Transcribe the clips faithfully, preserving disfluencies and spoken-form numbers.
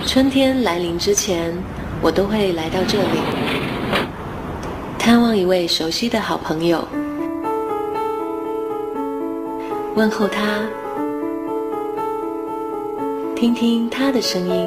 春天来临之前，我都会来到这里，探望一位熟悉的好朋友，问候他，听听他的声音。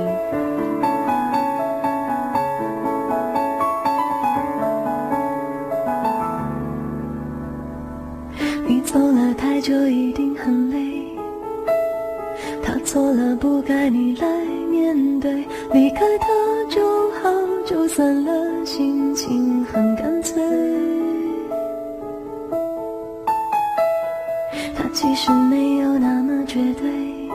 你走了太久，一定很累。他错了，不该你来面对。离开他就好，就算了，心情很干脆。他其实没有那么绝对，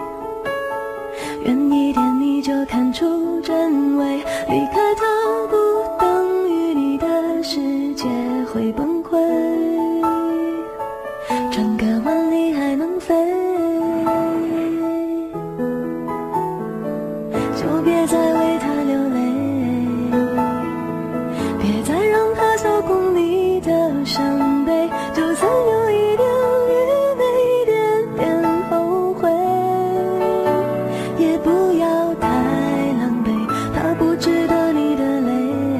远一点你就看出真伪。离开他不等于你的世界会崩溃，转个弯你还能飞。就别再为他流泪，别再让他操控你的伤悲。就算有一点愚昧，一点点后悔，也不要太狼狈。他不值得你的泪，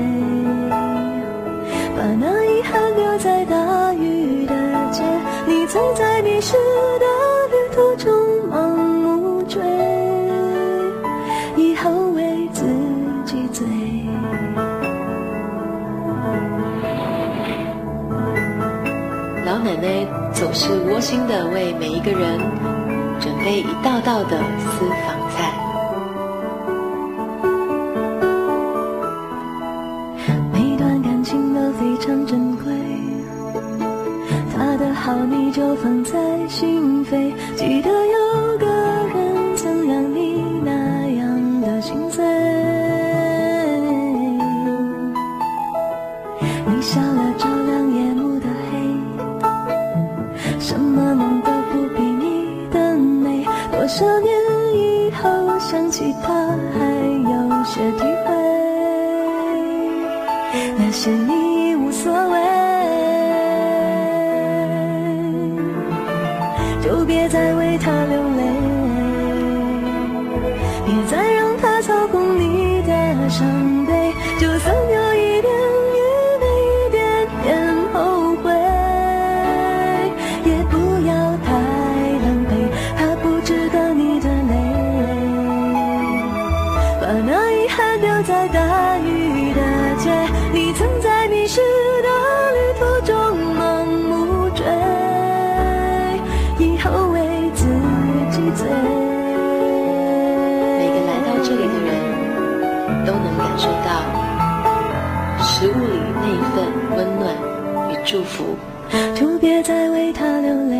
把那遗憾留在大雨的街。你曾在迷失的旅途中盲目追，以后为自己醉。 老奶奶总是窝心地为每一个人准备一道道的私房菜。 每段感情都非常珍贵，他的好你就放在心扉。记得有个人曾让你那样的心碎，你笑了照亮夜幕的黑，什么梦都不比你的美。多少年以后想起他还有些体会，那些你无所谓。就别再为他流泪，别再让他操控你的伤悲。就算有一点愚昧，一点点后悔，也不要太狼狈。他不值得你的泪，把那遗憾留在大雨的街。你曾在迷失的旅途中盲目追，以后为自己醉。 每个来到这里的人都能感受到食物里那一份温暖与祝福。 就别再为他流泪，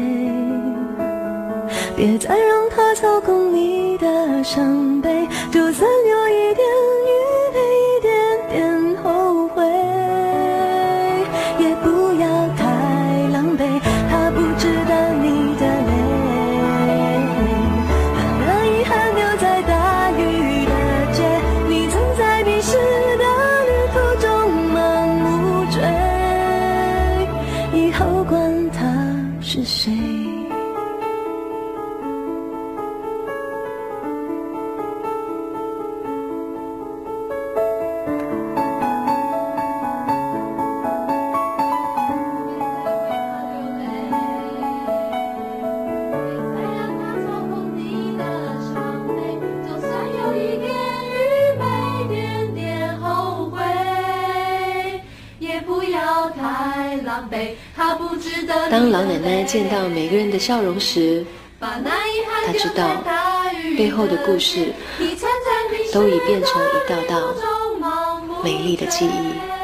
别再让他操控你的伤悲。就算有一点愚昧，一点点后悔，也不要太狼狈。他不值得你的泪，把那遗憾留在大雨的街。你曾在迷失的旅途中盲目追，以后管他是谁。 当老奶奶见到每个人的笑容时，她知道背后的故事都已变成一道道美丽的记忆。